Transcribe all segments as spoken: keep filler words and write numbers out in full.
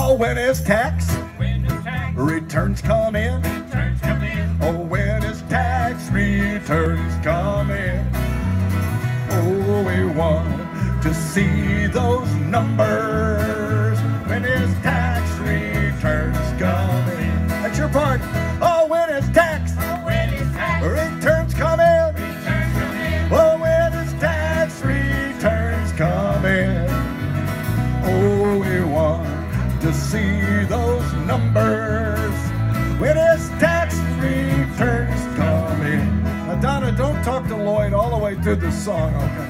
Oh, when his tax, when his tax returns come in. returns come in. Oh, when his tax returns come in. Oh, we want to see those numbers when his tax returns come in. That's your part. Oh, when his tax, When his tax returns come in. returns come in. Oh, when his tax returns come in. Oh, we want to see those numbers when his tax returns come in. Now, Donna, don't talk to Lloyd all the way through the song, okay?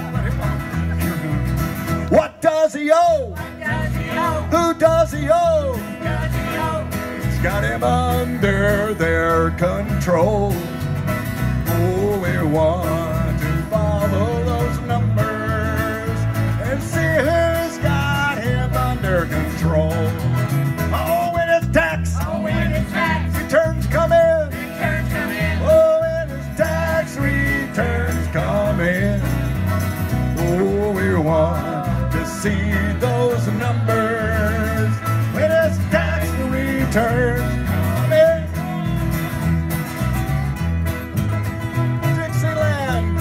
What does he owe? Does he owe? Who does he owe? Does he owe? It's got him under their control. Oh, we want to follow those numbers and see who's got him under control. Oh, when his tax Oh, when his tax returns come in. returns come in. Oh, when his tax returns come in. Oh, we want to see those numbers when his tax returns come in. Dixieland.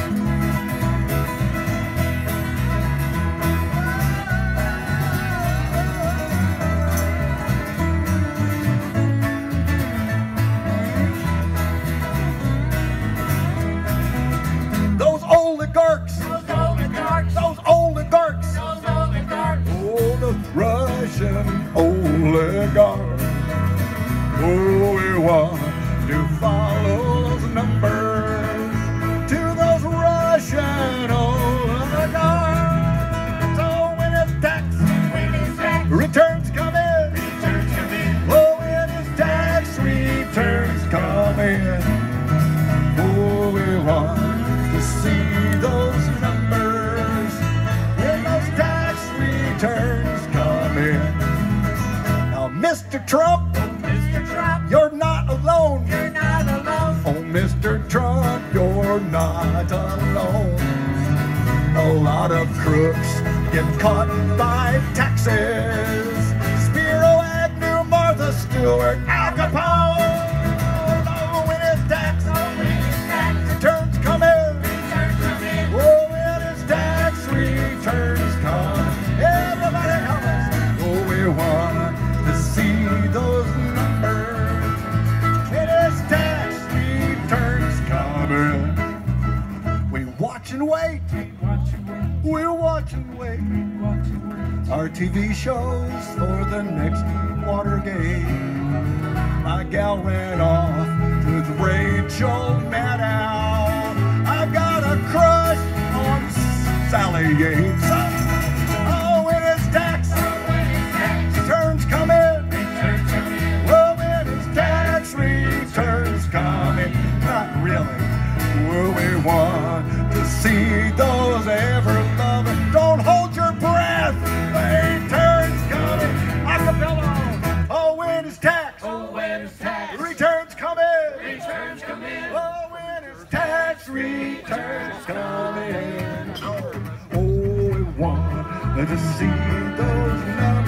Those oligarchs, Those oligarchs, those oligarchs. those oligarchs, Oh, the Russian oligarchs. Oh, we want to follow those numbers to those Russian oligarchs. Oh, when his tax when his tax returns come in. returns come in. Oh, when his tax returns come in. Oh, we want to see those numbers when those tax returns come in. Now, Mister Trump, Mister Trump, you're not alone. you're not alone. Oh, Mister Trump, you're not alone. A lot of crooks get caught by taxes. Spiro Agnew, Martha Stewart, Al Capone. Oh, when his tax When his tax returns come in. returns come in. Oh, when his tax returns come. Everybody help us. Oh, we want to see those numbers when his tax returns come in. We watch and wait. Watch and wait, We watch and wait. watch and wait. Our T V shows for the next Watergate. My gal ran off with Rachel Maddow. I've got a crush on Sally Yates. Oh, when his tax When his tax returns come in. returns come in. Oh, when his tax returns come in. Not really. Well, we want to see those ever loving. Don't hold your breath. Returns coming. Acapella. Oh, when his tax Oh, when his tax returns come in. returns come in. Oh, when his tax returns come in. Oh, we want to see those numbers.